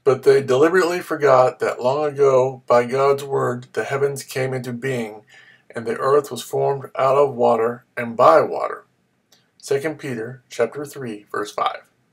But they deliberately forgot that long ago, by God's word, the heavens came into being, and the earth was formed out of water and by water. 2 Peter chapter 3, verse 5.